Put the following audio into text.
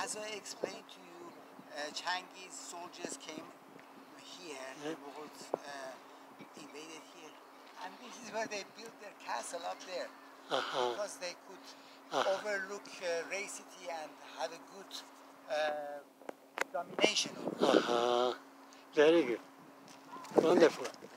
As I explained to you, Chinese soldiers came here, the Mongols invaded here, and this is where they built their castle up there, because they could overlook Rey city and have a good domination over it. Very good. Wonderful.